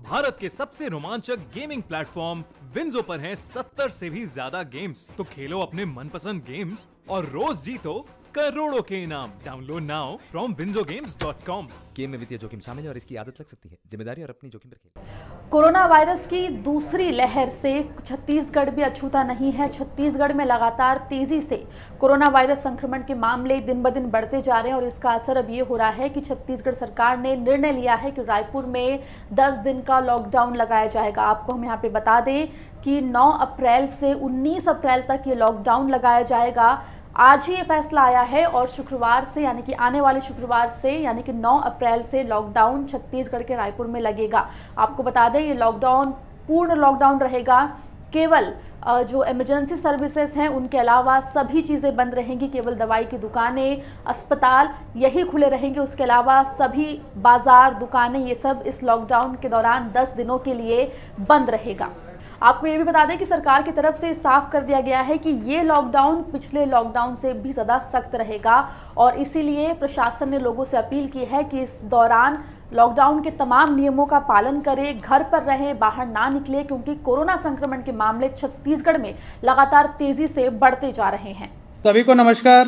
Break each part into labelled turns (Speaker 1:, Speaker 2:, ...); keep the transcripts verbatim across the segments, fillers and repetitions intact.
Speaker 1: भारत के सबसे रोमांचक गेमिंग प्लेटफॉर्म विंजो पर हैं सत्तर से भी ज्यादा गेम्स। तो खेलो अपने मनपसंद गेम्स और रोज जीतो करोड़ों के इनाम। Download now from WinZO games dot com.
Speaker 2: Game में वित्तीय जोखिम शामिल है और इसकी आदत लग सकती है। जिम्मेदारी और अपनी जोखिम पर खेलें।
Speaker 3: कोरोना वायरस की दूसरी लहर से छत्तीसगढ़ भी अछूता नहीं है। छत्तीसगढ़ में लगातार तेजी से कोरोना वायरस संक्रमण के मामले दिन ब दिन बढ़ते जा रहे हैं और इसका असर अब ये हो रहा है कि छत्तीसगढ़ सरकार ने निर्णय लिया है कि रायपुर में दस दिन का लॉकडाउन लगाया जाएगा। आपको हम यहाँ पे बता दें कि नौ अप्रैल से उन्नीस अप्रैल तक ये लॉकडाउन लगाया जाएगा। आज ही ये फैसला आया है और शुक्रवार से यानी कि आने वाले शुक्रवार से यानी कि नौ अप्रैल से लॉकडाउन छत्तीसगढ़ के रायपुर में लगेगा। आपको बता दें ये लॉकडाउन पूर्ण लॉकडाउन रहेगा। केवल जो इमरजेंसी सर्विसेज हैं उनके अलावा सभी चीज़ें बंद रहेंगी। केवल दवाई की दुकानें, अस्पताल यही खुले रहेंगे। उसके अलावा सभी बाजार, दुकानें ये सब इस लॉकडाउन के दौरान दस दिनों के लिए बंद रहेगा। आपको ये भी बता दें कि सरकार की तरफ से साफ कर दिया गया है कि ये लॉकडाउन पिछले लॉकडाउन से भी ज़्यादा सख्त रहेगा और इसीलिए प्रशासन ने लोगों से अपील की है कि इस दौरान लॉकडाउन के तमाम नियमों का पालन करें, घर पर रहें, बाहर ना निकले, क्योंकि कोरोना संक्रमण के मामले छत्तीसगढ़ में लगातार तेजी से बढ़ते जा रहे हैं।
Speaker 4: सभी को नमस्कार।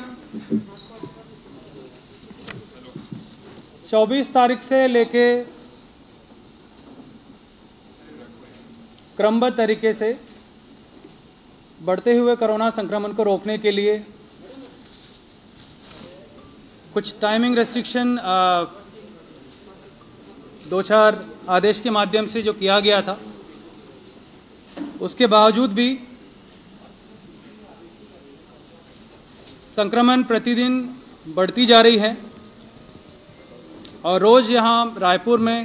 Speaker 4: चौबीस तारीख से लेके क्रमबद्ध तरीके से बढ़ते हुए कोरोना संक्रमण को रोकने के लिए कुछ टाइमिंग रेस्ट्रिक्शन दो चार आदेश के माध्यम से जो किया गया था, उसके बावजूद भी संक्रमण प्रतिदिन बढ़ती जा रही है और रोज़ यहाँ रायपुर में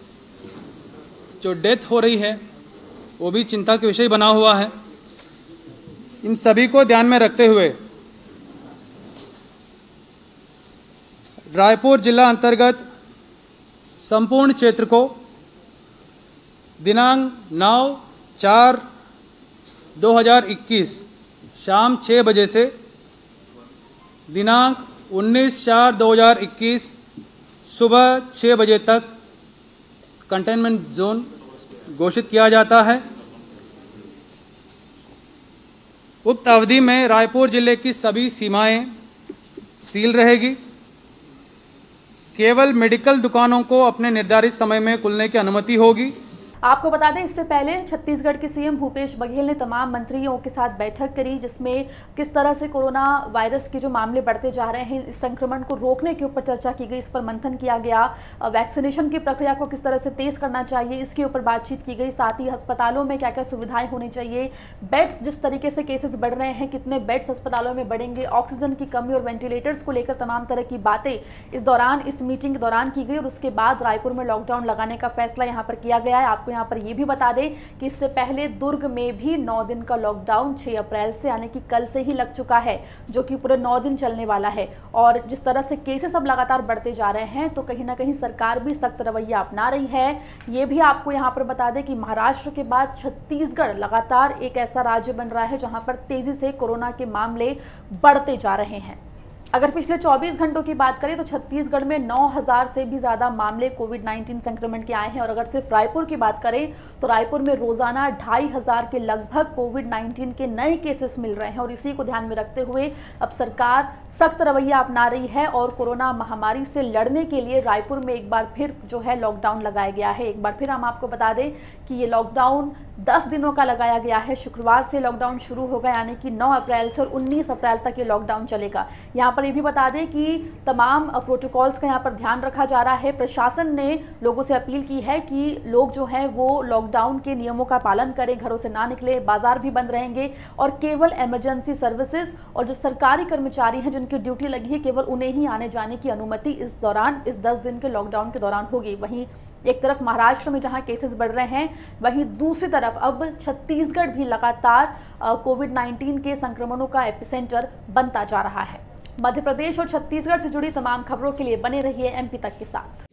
Speaker 4: जो डेथ हो रही है वो भी चिंता के विषय बना हुआ है। इन सभी को ध्यान में रखते हुए रायपुर जिला अंतर्गत संपूर्ण क्षेत्र को दिनांक नौ चार दो हज़ार इक्कीस शाम छः बजे से दिनांक उन्नीस चार दो हज़ार इक्कीस सुबह छः बजे तक कंटेनमेंट जोन घोषित किया जाता है। उक्त अवधि में रायपुर जिले की सभी सीमाएं सील रहेगी। केवल मेडिकल दुकानों को अपने निर्धारित समय में खुलने की अनुमति होगी।
Speaker 3: आपको बता दें इससे पहले छत्तीसगढ़ के सीएम भूपेश बघेल ने तमाम मंत्रियों के साथ बैठक करी, जिसमें किस तरह से कोरोना वायरस के जो मामले बढ़ते जा रहे हैं, इस संक्रमण को रोकने के ऊपर चर्चा की गई, इस पर मंथन किया गया। वैक्सीनेशन की प्रक्रिया को किस तरह से तेज करना चाहिए इसके ऊपर बातचीत की गई। साथ ही अस्पतालों में क्या क्या सुविधाएं होनी चाहिए, बेड्स जिस तरीके से केसेस बढ़ रहे हैं कितने बेड्स अस्पतालों में बढ़ेंगे, ऑक्सीजन की कमी और वेंटिलेटर्स को लेकर तमाम तरह की बातें इस दौरान इस मीटिंग के दौरान की गई और उसके बाद रायपुर में लॉकडाउन लगाने का फैसला यहाँ पर किया गया है। आपको यहाँ पर यह भी बता दें कि इससे पहले दुर्ग में भी नौ दिन का लॉकडाउन छह अप्रैल से यानी कि कल से ही लग चुका है, जो कि पूरे नौ दिन चलने वाला है। और जिस तरह से केसेस अब लगातार बढ़ते जा रहे हैं तो कहीं ना कहीं सरकार भी सख्त रवैया अपना रही है। ये भी आपको यहाँ पर बता दें कि महाराष्ट्र के बाद छत्तीसगढ़ लगातार एक ऐसा राज्य बन रहा है जहां पर तेजी से कोरोना के मामले बढ़ते जा रहे हैं। अगर पिछले चौबीस घंटों की बात करें तो छत्तीसगढ़ में नौ हज़ार से भी ज़्यादा मामले कोविड उन्नीस संक्रमण के आए हैं और अगर सिर्फ रायपुर की बात करें तो रायपुर में रोजाना ढाई हज़ार के लगभग कोविड उन्नीस के नए केसेस मिल रहे हैं और इसी को ध्यान में रखते हुए अब सरकार सख्त रवैया अपना रही है और कोरोना महामारी से लड़ने के लिए रायपुर में एक बार फिर जो है लॉकडाउन लगाया गया है। एक बार फिर हम आपको बता दें कि ये लॉकडाउन दस दिनों का लगाया गया है। शुक्रवार से लॉकडाउन शुरू होगा यानी कि नौ अप्रैल से और उन्नीस अप्रैल तक ये लॉकडाउन चलेगा। यहाँ पर ये भी बता दें कि तमाम प्रोटोकॉल्स का यहाँ पर ध्यान रखा जा रहा है। प्रशासन ने लोगों से अपील की है कि लोग जो हैं वो लॉकडाउन के नियमों का पालन करें, घरों से ना निकले, बाजार भी बंद रहेंगे और केवल इमरजेंसी सर्विसेज और जो सरकारी कर्मचारी हैं जिनकी ड्यूटी लगी है केवल उन्हें ही आने जाने की अनुमति इस दौरान इस दस दिन के लॉकडाउन के दौरान होगी। वहीं एक तरफ महाराष्ट्र में जहां केसेस बढ़ रहे हैं वहीं दूसरी तरफ अब छत्तीसगढ़ भी लगातार कोविड उन्नीस के संक्रमणों का एपिसेंटर बनता जा रहा है। मध्य प्रदेश और छत्तीसगढ़ से जुड़ी तमाम खबरों के लिए बने रहिए एमपी तक के साथ।